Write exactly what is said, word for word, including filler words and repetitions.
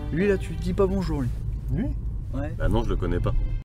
Lui là, tu dis pas bonjour lui. Lui? Ouais. Bah non, je le connais pas.